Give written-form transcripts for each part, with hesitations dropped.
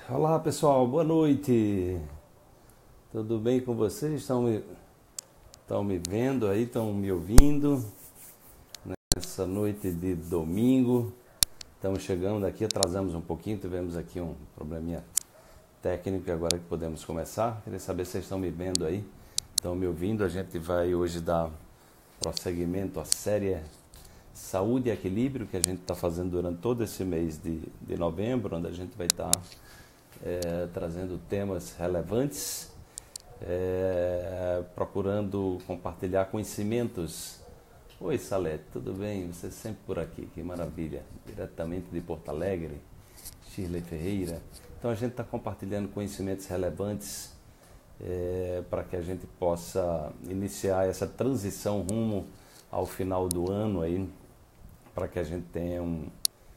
Olá pessoal, boa noite. Tudo bem com vocês? Estão me vendo aí? Estão me ouvindo? Nessa noite de domingo. Estamos chegando aqui, atrasamos um pouquinho, tivemos aqui um probleminha técnico e agora que podemos começar. Queria saber se vocês estão me vendo aí, estão me ouvindo. A gente vai hoje dar prosseguimento à série Saúde e Equilíbrio que a gente está fazendo durante todo esse mês de novembro, onde a gente vai estar trazendo temas relevantes, procurando compartilhar conhecimentos. Oi Salete, tudo bem? Você sempre por aqui, que maravilha. Diretamente de Porto Alegre, Shirley Ferreira. Então a gente está compartilhando conhecimentos relevantes para que a gente possa iniciar essa transição rumo ao final do ano aí, para que a gente tenha um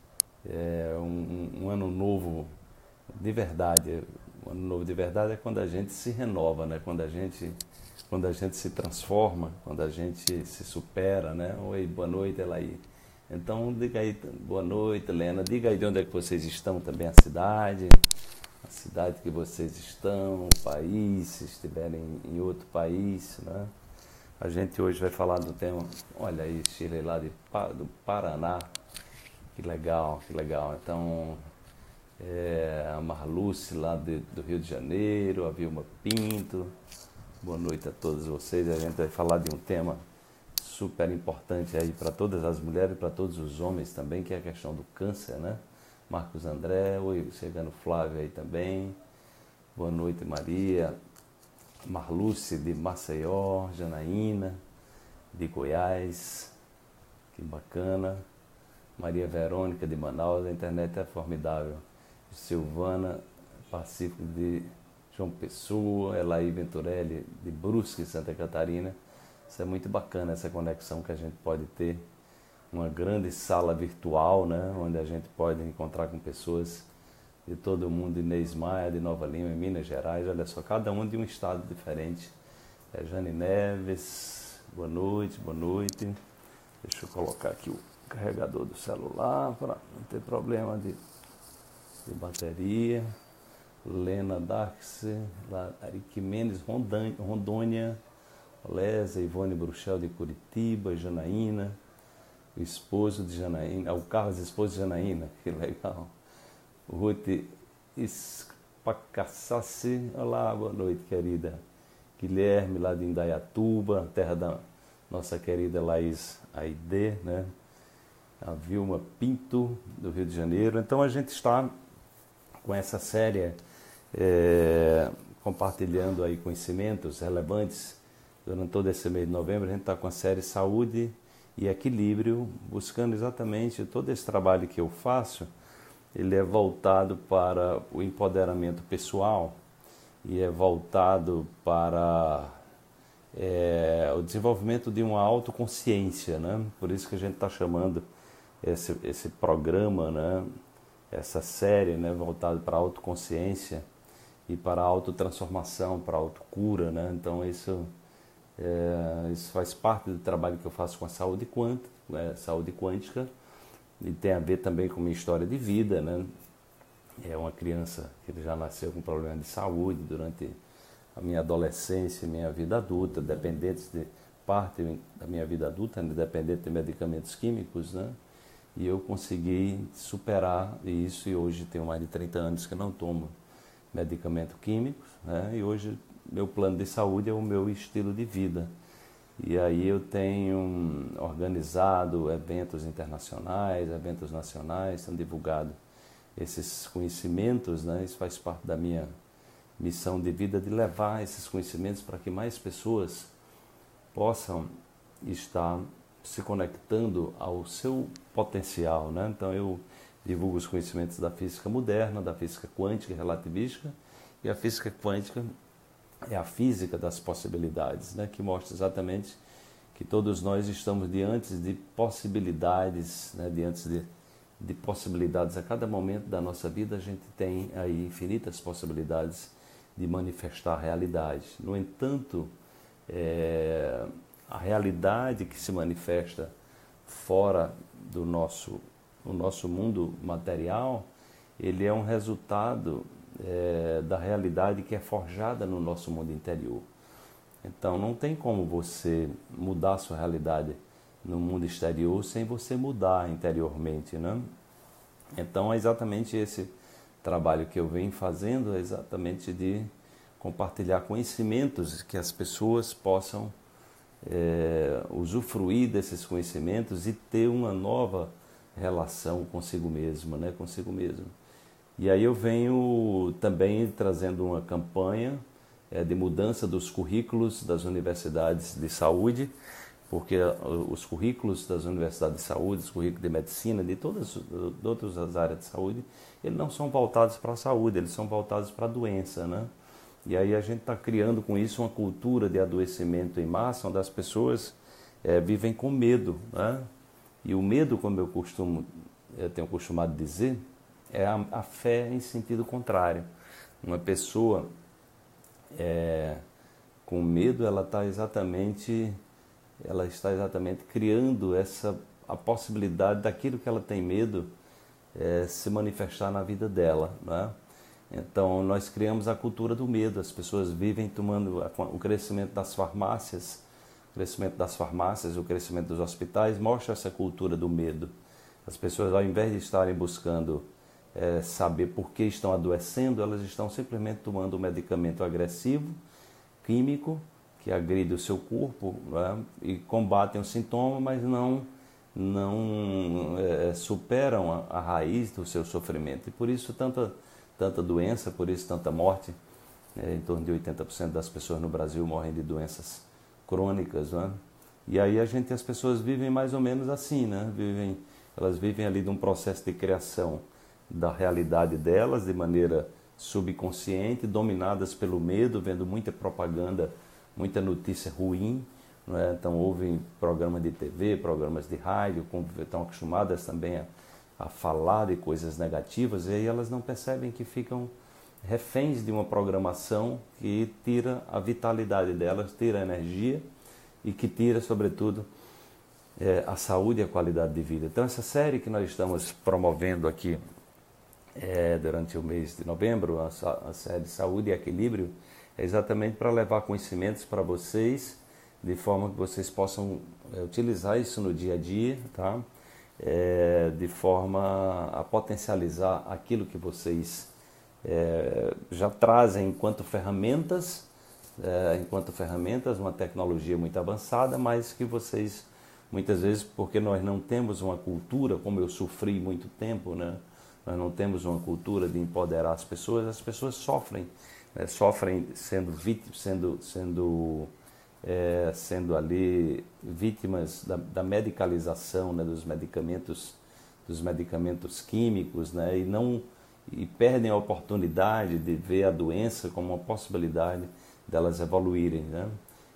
ano novo de verdade. O ano novo de verdade é quando a gente se renova, né? Quando a gente se transforma, quando a gente se supera, né? Oi, boa noite, Elaí. Então, diga aí, boa noite, Helena. Diga aí de onde é que vocês estão também, a cidade que vocês estão, o país, se estiverem em outro país, né? A gente hoje vai falar do tema, olha aí, Chile lá do Paraná. Que legal, que legal. Então, a Marluce lá do Rio de Janeiro, a Vilma Pinto. Boa noite a todos vocês. A gente vai falar de um tema super importante aí para todas as mulheres e para todos os homens também, que é a questão do câncer, né? Marcos André, oi, chegando Flávio aí também. Boa noite, Maria. Marluce de Maceió, Janaína de Goiás, que bacana. Maria Verônica de Manaus, a internet é formidável. Silvana Pacífico de João Pessoa, Elaí Venturelli de Brusque, Santa Catarina. Isso é muito bacana, essa conexão que a gente pode ter. Uma grande sala virtual, né, onde a gente pode encontrar com pessoas de todo o mundo. Inês Maia, de Nova Lima, em Minas Gerais. Olha só, cada um de um estado diferente. Jane Neves, boa noite, boa noite. Deixa eu colocar aqui o carregador do celular para não ter problema de bateria. Lena Darcy, Ariquimenes, Rondônia. Lésia, Ivone Bruxel de Curitiba, Janaína, o esposo de Janaína, o Carlos, esposo de Janaína, que legal. Ruth Espacassassi, olá, boa noite, querida. Guilherme, lá de Indaiatuba, terra da nossa querida Laís Aide, né? A Vilma Pinto, do Rio de Janeiro. Então a gente está com essa série compartilhando aí conhecimentos relevantes durante todo esse mês de novembro. A gente está com a série Saúde e Equilíbrio, buscando exatamente todo esse trabalho que eu faço. Ele é voltado para o empoderamento pessoal e é voltado para o desenvolvimento de uma autoconsciência, né? Por isso que a gente está chamando esse programa, né? Essa série, né? Voltado para a autoconsciência e para a autotransformação, para a autocura, né? Então isso faz parte do trabalho que eu faço com a saúde quântica, né? Saúde quântica, e tem a ver também com minha história de vida, né? É uma criança que já nasceu com problema de saúde durante a minha adolescência e minha vida adulta, dependentes de parte da minha vida adulta, né? Dependente de medicamentos químicos, né? E eu consegui superar isso, e hoje tenho mais de 30 anos que não tomo medicamento químico, né? E hoje meu plano de saúde é o meu estilo de vida. E aí eu tenho organizado eventos internacionais, eventos nacionais, tenho divulgado esses conhecimentos, né? Isso faz parte da minha missão de vida, de levar esses conhecimentos para que mais pessoas possam estar se conectando ao seu potencial, né? Então eu divulgo os conhecimentos da física moderna, da física quântica e relativística, e a física quântica é a física das possibilidades, né? Que mostra exatamente que todos nós estamos diante de possibilidades, né? Diante de possibilidades. A cada momento da nossa vida a gente tem aí infinitas possibilidades de manifestar a realidade. No entanto, a realidade que se manifesta fora do nosso mundo material, ele é um resultado da realidade que é forjada no nosso mundo interior. Então não tem como você mudar a sua realidade no mundo exterior sem você mudar interiormente, né? Então é exatamente esse trabalho que eu venho fazendo, é exatamente de compartilhar conhecimentos que as pessoas possam usufruir desses conhecimentos e ter uma nova relação consigo mesmo, né? Consigo mesmo. E aí eu venho também trazendo uma campanha de mudança dos currículos das universidades de saúde, porque os currículos das universidades de saúde, os currículos de medicina, de todas as áreas de saúde, eles não são voltados para a saúde, eles são voltados para a doença, né? E aí a gente está criando com isso uma cultura de adoecimento em massa, onde as pessoas vivem com medo, né? E o medo, como eu tenho costumado dizer, é a fé em sentido contrário. Uma pessoa com medo, ela está exatamente criando a possibilidade daquilo que ela tem medo se manifestar na vida dela, né? Então nós criamos a cultura do medo. As pessoas vivem tomando o crescimento das farmácias, o crescimento dos hospitais mostra essa cultura do medo. As pessoas, ao invés de estarem buscando saber por que estão adoecendo, elas estão simplesmente tomando um medicamento agressivo, químico, que agride o seu corpo, né? E combatem o sintoma, mas não superam a raiz do seu sofrimento. E por isso tanta doença, por isso tanta morte. Em torno de 80% das pessoas no Brasil morrem de doenças crônicas, né? E aí as pessoas vivem mais ou menos assim, né? Elas vivem ali num processo de criação da realidade delas de maneira subconsciente, dominadas pelo medo, vendo muita propaganda, muita notícia ruim, não é? Então ouvem programas de TV, programas de rádio, estão acostumadas também a falar de coisas negativas, e aí elas não percebem que ficam reféns de uma programação que tira a vitalidade delas, tira a energia e que tira, sobretudo, a saúde e a qualidade de vida. Então essa série que nós estamos promovendo aqui durante o mês de novembro, a série Saúde e Equilíbrio, é exatamente para levar conhecimentos para vocês, de forma que vocês possam utilizar isso no dia a dia, tá? De forma a potencializar aquilo que vocês já trazem enquanto ferramentas, uma tecnologia muito avançada, mas que vocês, muitas vezes, porque nós não temos uma cultura, como eu sofri muito tempo, né? Nós não temos uma cultura de empoderar as pessoas sofrem, né? Sofrem sendo vítimas, sendo ali vítimas da medicalização, né? dos medicamentos químicos, né? E perdem a oportunidade de ver a doença como uma possibilidade delas evoluírem, né?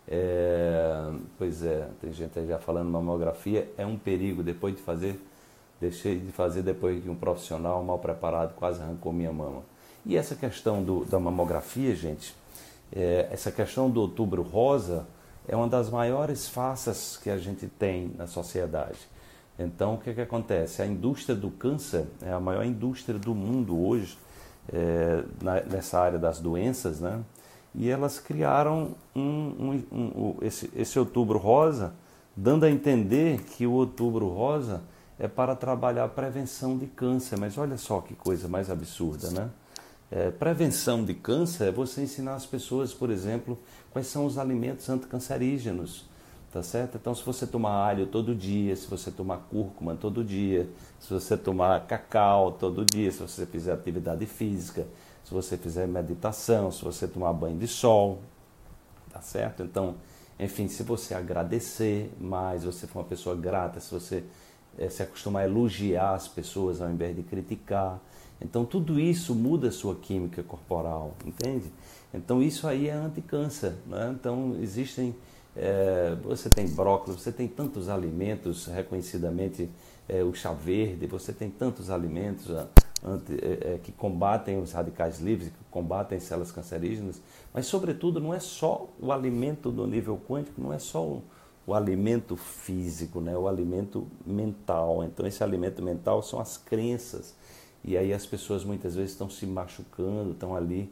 Pois é, tem gente aí já falando mamografia, é um perigo. Deixei de fazer depois que um profissional mal preparado quase arrancou minha mama. E essa questão da mamografia, gente, essa questão do Outubro Rosa é uma das maiores farsas que a gente tem na sociedade. Então, o que acontece? A indústria do câncer é a maior indústria do mundo hoje, nessa área das doenças, né? E elas criaram esse Outubro Rosa, dando a entender que o Outubro Rosa é para trabalhar a prevenção de câncer. Mas olha só que coisa mais absurda, né? Prevenção de câncer é você ensinar as pessoas, por exemplo, quais são os alimentos anticancerígenos, tá certo? Então, se você tomar alho todo dia, se você tomar cúrcuma todo dia, se você tomar cacau todo dia, se você fizer atividade física, se você fizer meditação, se você tomar banho de sol, tá certo? Então, enfim, se você agradecer mais, você for uma pessoa grata, se você se acostumar a elogiar as pessoas ao invés de criticar, então tudo isso muda a sua química corporal, entende? Então isso aí é anticâncer, né? Então você tem brócolis, você tem tantos alimentos, reconhecidamente o chá verde, você tem tantos alimentos que combatem os radicais livres, que combatem células cancerígenas, mas sobretudo não é só o alimento do nível quântico, não é só o alimento físico, né? O alimento mental. Então esse alimento mental são as crenças. e aí as pessoas muitas vezes estão se machucando, estão ali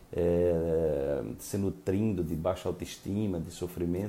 se nutrindo de baixa autoestima, de sofrimento,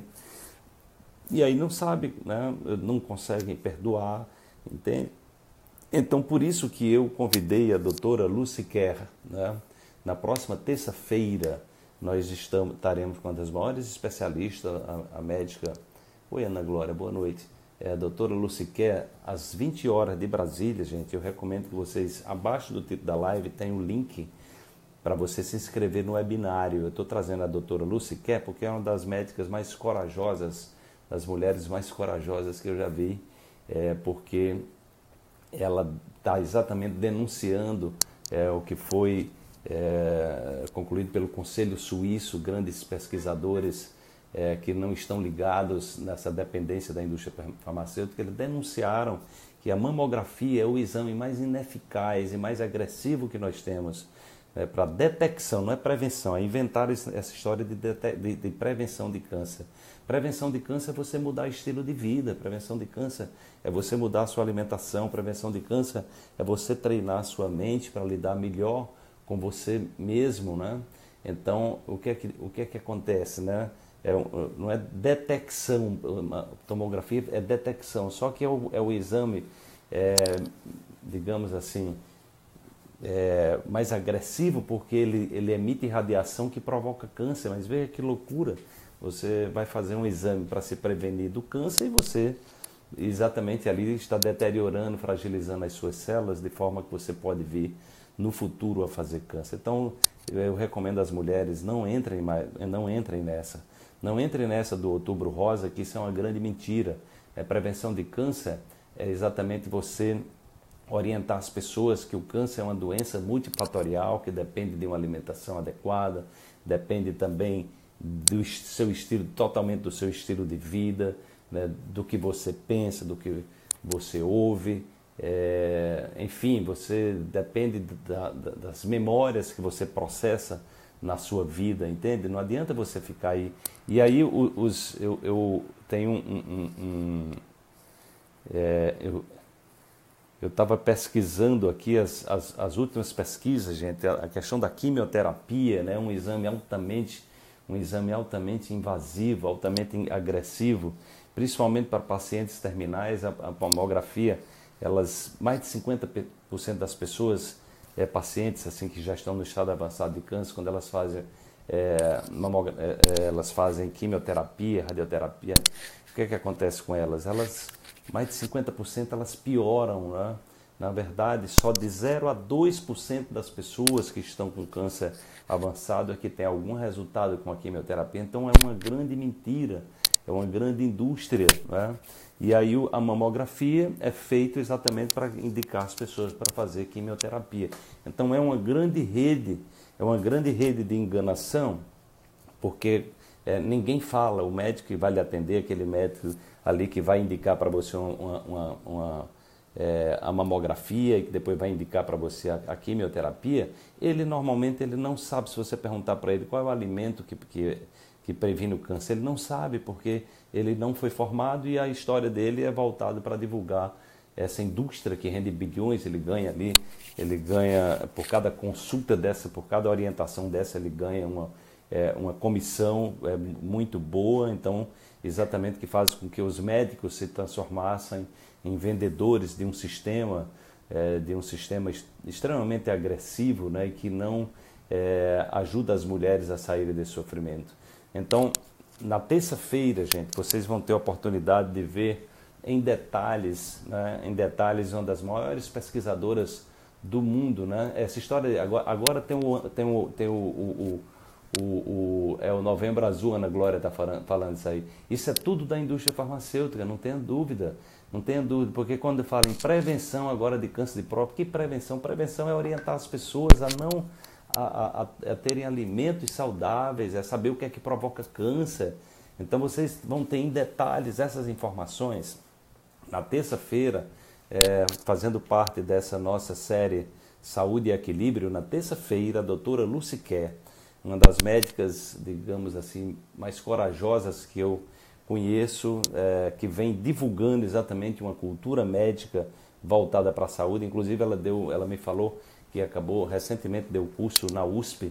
e aí não sabe, né? Não conseguem perdoar, entende? Então, por isso que eu convidei a doutora Lucy Kerr, né? Na próxima terça-feira, nós estaremos com uma das maiores especialistas, a médica... Oi, Ana Glória, boa noite. A doutora Lucy Kerr, às 20 horas de Brasília, gente. Eu recomendo que vocês, abaixo do título da live, tem um link para você se inscrever no webinário. Eu estou trazendo a doutora Lucy Kerr porque é uma das médicas mais corajosas, das mulheres mais corajosas que eu já vi, porque ela está exatamente denunciando o que foi concluído pelo Conselho Suíço, grandes pesquisadores que não estão ligados nessa dependência da indústria farmacêutica. Eles denunciaram que a mamografia é o exame mais ineficaz e mais agressivo que nós temos para detecção, não é prevenção. É inventar essa história de prevenção de câncer. Prevenção de câncer é você mudar estilo de vida, prevenção de câncer é você mudar a sua alimentação, prevenção de câncer é você treinar a sua mente para lidar melhor com você mesmo, né? Então, o que é que acontece, né? Não é detecção, tomografia é detecção, só que é o exame, digamos assim, mais agressivo, porque ele emite radiação que provoca câncer. Mas veja que loucura, você vai fazer um exame para se prevenir do câncer e você exatamente ali está deteriorando, fragilizando as suas células, de forma que você pode vir no futuro a fazer câncer. Então, eu recomendo às mulheres, não entrem nessa. Não entrem nessa do Outubro Rosa, que isso é uma grande mentira. Prevenção de câncer é exatamente você orientar as pessoas que o câncer é uma doença multifatorial, que depende de uma alimentação adequada, depende também do seu estilo, totalmente do seu estilo de vida, né, do que você pensa, do que você ouve. Enfim, você depende das memórias que você processa na sua vida, entende? Não adianta você ficar aí. E aí eu tenho eu estava pesquisando aqui as últimas pesquisas, gente, a questão da quimioterapia, né, um exame altamente invasivo, altamente agressivo, principalmente para pacientes terminais. A mamografia, mais de 50% das pessoas, pacientes assim que já estão no estado avançado de câncer, quando elas fazem quimioterapia, radioterapia, o que acontece com elas? Mais de 50% elas pioram, né? Na verdade, só de 0 a 2% das pessoas que estão com câncer avançado é que tem algum resultado com a quimioterapia. Então é uma grande mentira, é uma grande indústria, né? E aí a mamografia é feita exatamente para indicar as pessoas para fazer quimioterapia. Então é uma grande rede de enganação, porque ninguém fala, o médico que vai lhe atender, aquele médico ali que vai indicar para você a mamografia e que depois vai indicar para você a quimioterapia, normalmente ele não sabe. Se você perguntar para ele qual é o alimento que previne o câncer, ele não sabe, porque ele não foi formado e a história dele é voltada para divulgar essa indústria que rende bilhões. Ele ganha por cada consulta dessa, por cada orientação dessa, ele ganha uma comissão muito boa. Então, exatamente, que faz com que os médicos se transformassem em vendedores de um sistema extremamente agressivo, né, e que não ajuda as mulheres a saírem desse sofrimento. Então, na terça-feira, gente, vocês vão ter a oportunidade de ver em detalhes, né, uma das maiores pesquisadoras do mundo, né? Essa história agora tem o Novembro Azul, Ana Glória está falando isso aí. Isso é tudo da indústria farmacêutica, não tenha dúvida. Não tenha dúvida, porque quando fala em prevenção agora de câncer de próstata, que prevenção? Prevenção é orientar as pessoas a terem alimentos saudáveis, é saber o que é que provoca câncer. Então vocês vão ter em detalhes essas informações na terça-feira, fazendo parte dessa nossa série Saúde e Equilíbrio. Na terça-feira, a doutora Lucy Kerr, uma das médicas, digamos assim, mais corajosas que eu conheço, que vem divulgando exatamente uma cultura médica voltada para a saúde. Inclusive ela me falou que recentemente deu curso na USP,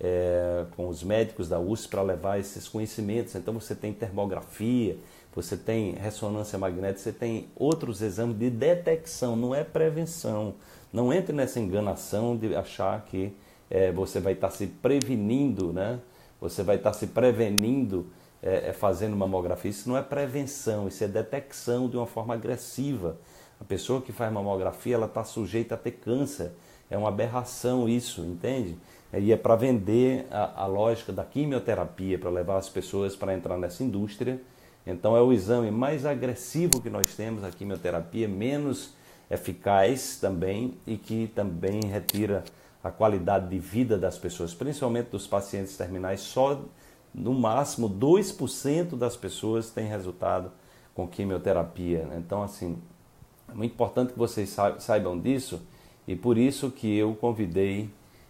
com os médicos da USP para levar esses conhecimentos. Então você tem termografia, você tem ressonância magnética, você tem outros exames de detecção, não é prevenção. Não entre nessa enganação de achar que você vai estar se prevenindo, né? Você vai estar se prevenindo fazendo mamografia. Isso não é prevenção, isso é detecção de uma forma agressiva. A pessoa que faz mamografia, ela está sujeita a ter câncer. É uma aberração isso, entende? E é para vender a lógica da quimioterapia, para levar as pessoas para entrar nessa indústria. Então é o exame mais agressivo que nós temos, a quimioterapia, menos eficaz também e que também retira a qualidade de vida das pessoas, principalmente dos pacientes terminais. Só no máximo 2% das pessoas têm resultado com quimioterapia. Então, assim, é muito importante que vocês saibam disso, e por isso que eu convidei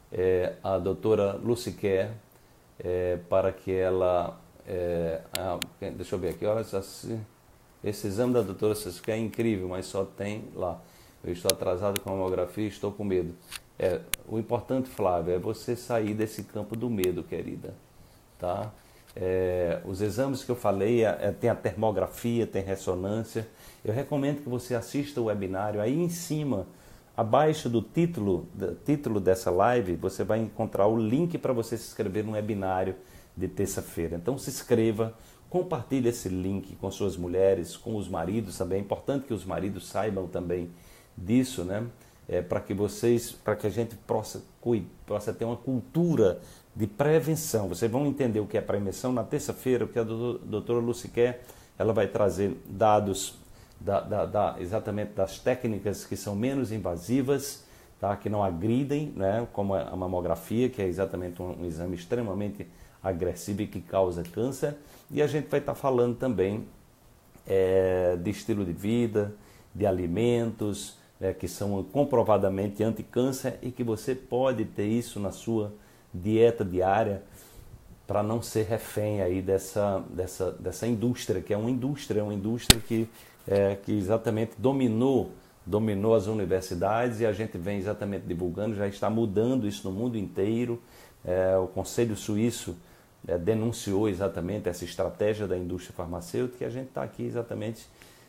a doutora Lucy Kerr para que ela... deixa eu ver aqui, olha, esse exame da doutora Lucy Kerr é incrível, mas só tem lá. Eu estou atrasado com a mamografia, estou com medo. O importante, Flávia, é você sair desse campo do medo, querida. Tá? Os exames que eu falei, tem a termografia, tem ressonância. Eu recomendo que você assista o webinário. Aí em cima, abaixo do título dessa live, você vai encontrar o link para você se inscrever no webinário de terça-feira. Então se inscreva, compartilhe esse link com suas mulheres, com os maridos também. É importante que os maridos saibam também disso, né? Para que a gente possa ter uma cultura de prevenção. Vocês vão entender o que é prevenção na terça-feira, porque a doutora Lucy Kerr, ela vai trazer dados exatamente das técnicas que são menos invasivas, tá? Que não agridem, né? Como a mamografia, que é exatamente um exame extremamente agressivo e que causa câncer. E a gente vai estar falando também de estilo de vida, de alimentos, que são comprovadamente anti-câncer e que você pode ter isso na sua dieta diária para não ser refém aí dessa indústria, que é uma indústria que exatamente dominou as universidades, e a gente vem exatamente divulgando, já está mudando isso no mundo inteiro. O Conselho Suíço denunciou exatamente essa estratégia da indústria farmacêutica, e a gente está aqui exatamente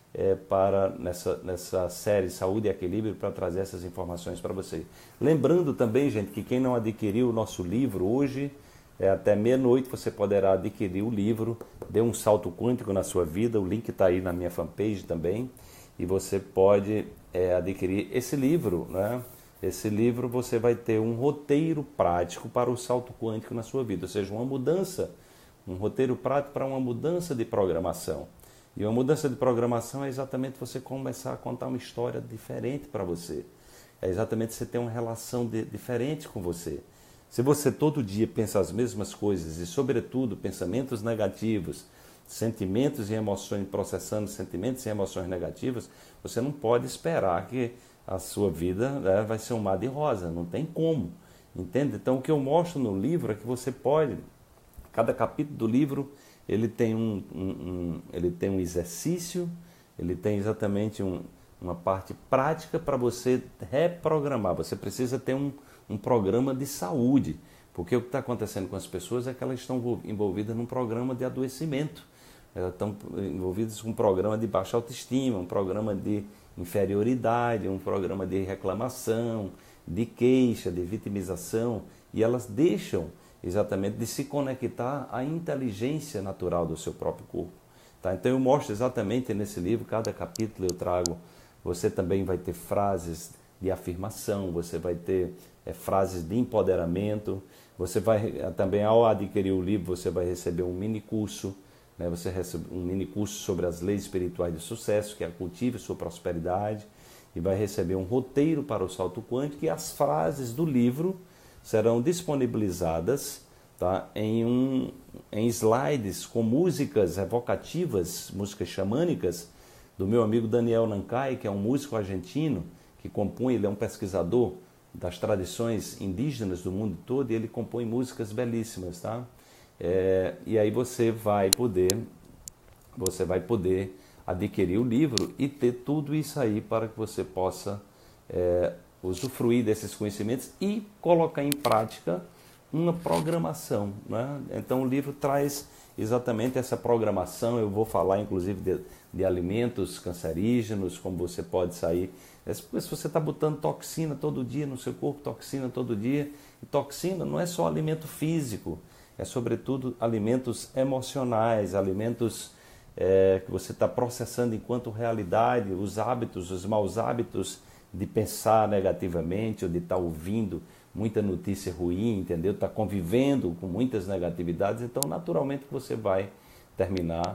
nessa série Saúde e Equilíbrio para trazer essas informações para vocês. Lembrando também, gente, que quem não adquiriu o nosso livro hoje, até meia-noite você poderá adquirir o livro Dê um Salto Quântico na Sua Vida. O link está aí na minha fanpage também, e você pode adquirir esse livro, né? Esse livro você vai ter um roteiro prático para o salto quântico na sua vida, ou seja, um roteiro prático para uma mudança de programação. E uma mudança de programação é exatamente você começar a contar uma história diferente para você. É exatamente você ter uma relação diferente com você. Se você todo dia pensa as mesmas coisas e, sobretudo, pensamentos negativos, sentimentos e emoções, processando sentimentos e emoções negativas, você não pode esperar que a sua vida vai ser um mar de rosa. Não tem como. Entende? Então, o que eu mostro no livro é que você pode, cada capítulo do livro, ele tem um exercício, ele tem exatamente uma parte prática para você reprogramar. Você precisa ter um programa de saúde, porque o que está acontecendo com as pessoas é que elas estão envolvidas num programa de adoecimento, elas estão envolvidas com um programa de baixa autoestima, um programa de inferioridade, um programa de reclamação, de queixa, de vitimização, e elas deixam exatamente de se conectar à inteligência natural do seu próprio corpo. Tá? Então eu mostro exatamente nesse livro, cada capítulo eu trago, você também vai ter frases de afirmação, você vai ter frases de empoderamento, você vai também, ao adquirir o livro, você vai receber um mini curso, né? Você recebe um mini curso sobre as leis espirituais de sucesso, que é Cultive Sua Prosperidade, e vai receber um roteiro para o salto quântico, e as frases do livro serão disponibilizadas, tá, em slides com músicas evocativas, músicas xamânicas, do meu amigo Daniel Nancay, que é um músico argentino, que compõe, ele é um pesquisador das tradições indígenas do mundo todo, e ele compõe músicas belíssimas, tá? E aí você vai poder adquirir o livro e ter tudo isso aí para que você possa usufruir desses conhecimentos e colocar em prática uma programação, né? Então o livro traz exatamente essa programação. Eu vou falar inclusive de alimentos cancerígenos, como você pode sair. Se você está botando toxina todo dia no seu corpo, toxina todo dia, e toxina não é só alimento físico, é sobretudo alimentos emocionais, alimentos que você está processando enquanto realidade, os hábitos, os maus hábitos de pensar negativamente ou de estar ouvindo muita notícia ruim, entendeu? Está convivendo com muitas negatividades, então naturalmente você vai terminar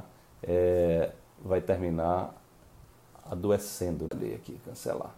adoecendo. Vou aqui, cancelar.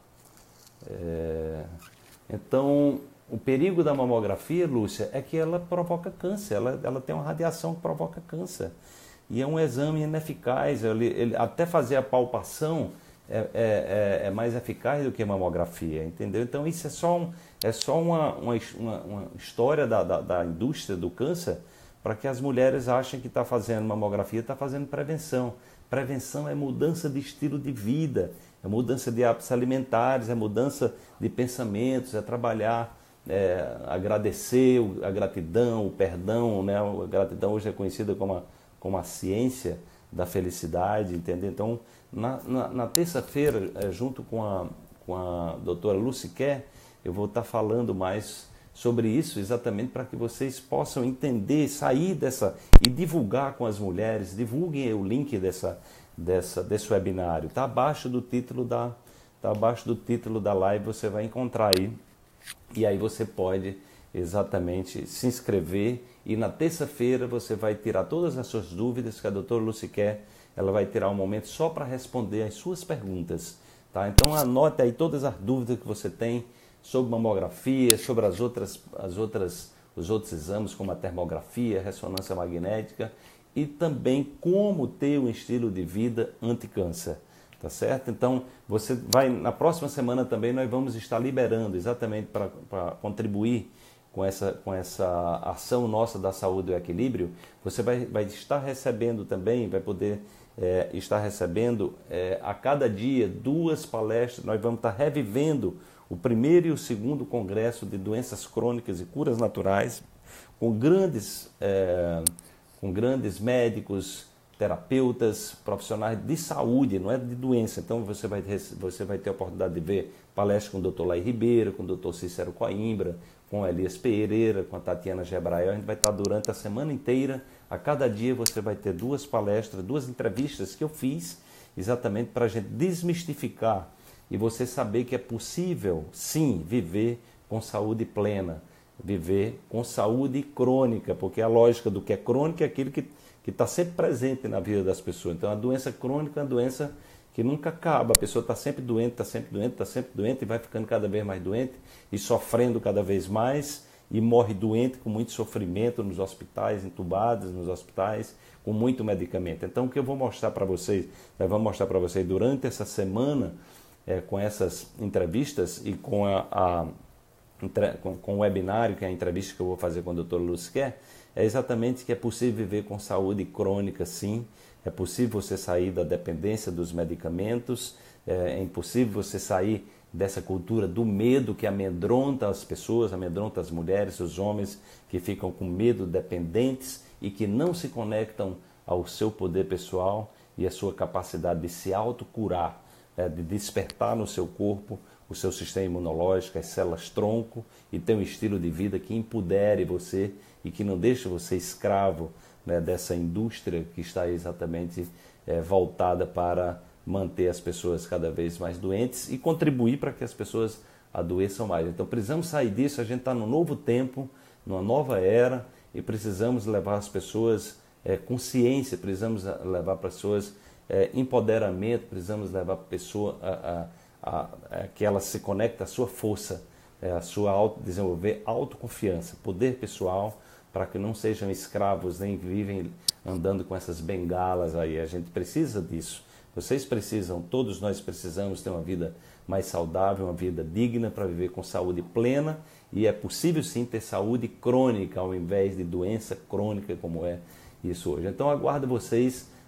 Então, o perigo da mamografia, Lúcia, é que ela provoca câncer, ela tem uma radiação que provoca câncer. E é um exame ineficaz, ele até fazer a palpação é mais eficaz do que a mamografia, entendeu? Então isso é só uma história da indústria do câncer para que as mulheres achem que está fazendo mamografia, está fazendo prevenção. Prevenção é mudança de estilo de vida, é mudança de hábitos alimentares, é mudança de pensamentos, é trabalhar, agradecer, a gratidão, o perdão, né? A gratidão hoje é conhecida como a ciência da felicidade, entendeu? Então, na terça-feira, junto com a doutora Lucy Kerr, eu vou estar falando mais sobre isso, exatamente para que vocês possam entender, sair dessa e divulgar com as mulheres. Divulguem o link desse webinário. Está abaixo do título da live, você vai encontrar aí. E aí você pode exatamente se inscrever e na terça-feira você vai tirar todas as suas dúvidas, que a doutora Lucy Kerr, ela vai tirar um momento só para responder as suas perguntas, tá? Então anote aí todas as dúvidas que você tem sobre mamografia, sobre os outros exames, como a termografia, a ressonância magnética, e também como ter um estilo de vida anti-câncer, tá certo? Então, você vai, na próxima semana também nós vamos estar liberando, exatamente para contribuir com essa ação nossa da saúde e o equilíbrio, você vai estar recebendo também, vai poder estar recebendo a cada dia 2 palestras. Nós vamos estar revivendo o primeiro e o segundo congresso de doenças crônicas e curas naturais, com grandes médicos, terapeutas, profissionais de saúde, não é de doença. Então você vai ter a oportunidade de ver palestras com o Dr. Lai Ribeiro, com o Dr. Cícero Coimbra, com a Elias Pereira, com a Tatiana Gebrael. A gente vai estar durante a semana inteira. A cada dia você vai ter 2 palestras, 2 entrevistas que eu fiz, exatamente para a gente desmistificar e você saber que é possível, sim, viver com saúde plena, viver com saúde crônica, porque a lógica do que é crônico é aquilo que está sempre presente na vida das pessoas. Então, a doença crônica é uma doença que nunca acaba. A pessoa está sempre doente, está sempre doente, está sempre doente e vai ficando cada vez mais doente e sofrendo cada vez mais e morre doente com muito sofrimento nos hospitais, entubados nos hospitais, com muito medicamento. Então, o que eu vou mostrar para vocês, nós vamos mostrar para vocês durante essa semana, com essas entrevistas e com o webinário, que é a entrevista que eu vou fazer com o Dr. Lucy Kerr, é exatamente que é possível viver com saúde crônica, sim. É possível você sair da dependência dos medicamentos, é impossível você sair dessa cultura do medo que amedronta as pessoas, amedronta as mulheres, os homens que ficam com medo, dependentes e que não se conectam ao seu poder pessoal e à sua capacidade de se autocurar, de despertar no seu corpo o seu sistema imunológico, as células tronco, e ter um estilo de vida que empodere você e que não deixe você escravo, né, dessa indústria que está exatamente voltada para manter as pessoas cada vez mais doentes e contribuir para que as pessoas adoeçam mais. Então precisamos sair disso, a gente está num novo tempo, numa nova era, e precisamos levar as pessoas consciência, precisamos levar para as pessoas empoderamento, precisamos levar a pessoa que ela se conecte à sua força, a sua desenvolver autoconfiança, poder pessoal, para que não sejam escravos, nem vivem andando com essas bengalas aí. A gente precisa disso. Vocês precisam, todos nós precisamos ter uma vida mais saudável, uma vida digna para viver com saúde plena, e é possível sim ter saúde crônica ao invés de doença crônica como é isso hoje. Então aguardo vocês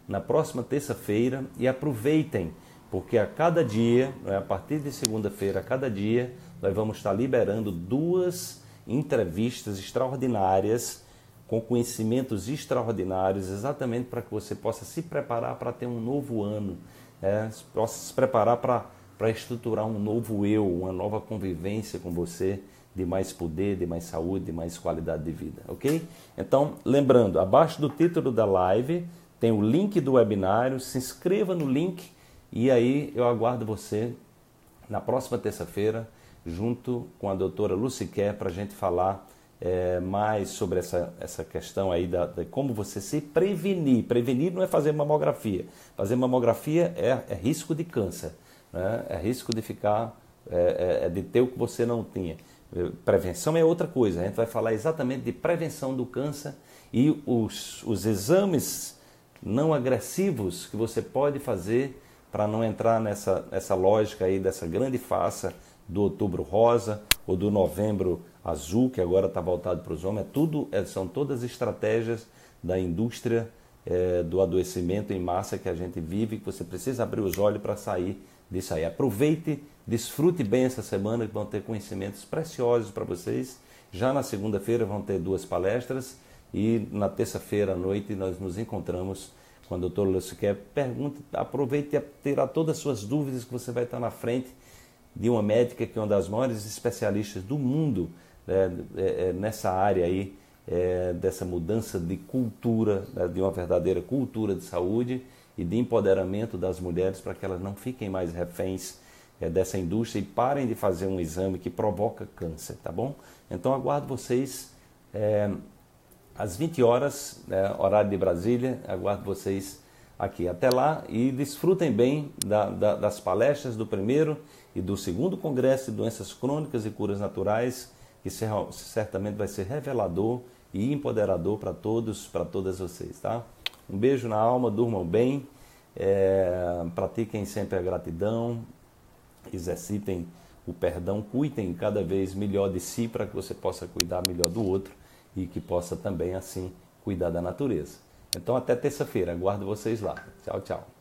na próxima terça-feira e aproveitem, porque a cada dia, a partir de segunda-feira, a cada dia, nós vamos estar liberando 2 entrevistas extraordinárias, com conhecimentos extraordinários, exatamente para que você possa se preparar para ter um novo ano, possa se preparar para estruturar um novo eu, uma nova convivência com você, de mais poder, de mais saúde, de mais qualidade de vida, ok? Então, lembrando, abaixo do título da live tem o link do webinário, se inscreva no link e aí eu aguardo você na próxima terça-feira, junto com a doutora Lucy Kerr, para a gente falar mais sobre essa questão aí de como você se prevenir. Prevenir não é fazer mamografia. Fazer mamografia é risco de câncer, né? É risco de ficar, de ter o que você não tinha. Prevenção é outra coisa. A gente vai falar exatamente de prevenção do câncer e os exames não agressivos que você pode fazer para não entrar nessa lógica aí dessa grande farsa do Outubro Rosa ou do Novembro Azul, que agora está voltado para os homens. São todas estratégias da indústria do adoecimento em massa que a gente vive, que você precisa abrir os olhos para sair disso aí. Aproveite, desfrute bem essa semana, que vão ter conhecimentos preciosos para vocês. Já na segunda-feira vão ter 2 palestras e na terça-feira à noite nós nos encontramos com a doutora Lucy Kerr. Aproveite a tirar todas as suas dúvidas, que você vai estar na frente de uma médica que é uma das maiores especialistas do mundo nessa área aí, dessa mudança de cultura, de uma verdadeira cultura de saúde e de empoderamento das mulheres, para que elas não fiquem mais reféns dessa indústria e parem de fazer um exame que provoca câncer, tá bom? Então aguardo vocês às 20 horas, horário de Brasília, aguardo vocês aqui. Até lá e desfrutem bem das palestras do primeiro e do segundo Congresso de Doenças Crônicas e Curas Naturais, que certamente vai ser revelador e empoderador para todos, para todas vocês, tá? Um beijo na alma, durmam bem, pratiquem sempre a gratidão, exercitem o perdão, cuidem cada vez melhor de si para que você possa cuidar melhor do outro e que possa também assim cuidar da natureza. Então até terça-feira, aguardo vocês lá. Tchau, tchau.